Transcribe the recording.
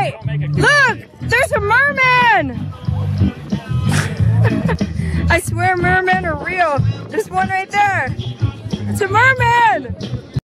Hey, look, there's a merman. I swear mermen are real. There's one right there. It's a merman.